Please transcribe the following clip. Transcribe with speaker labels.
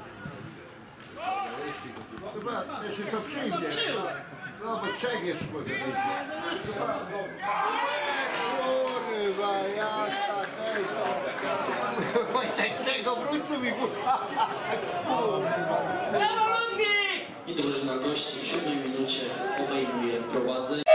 Speaker 1: Chyba, jeśli to przyjdzie. No bo trzech jeszcze może być. Kurwa, jaka tego. Wojtek, tego wrócił mi kurwa.
Speaker 2: I drużyna gości w 7 minucie obejmuje prowadzenie.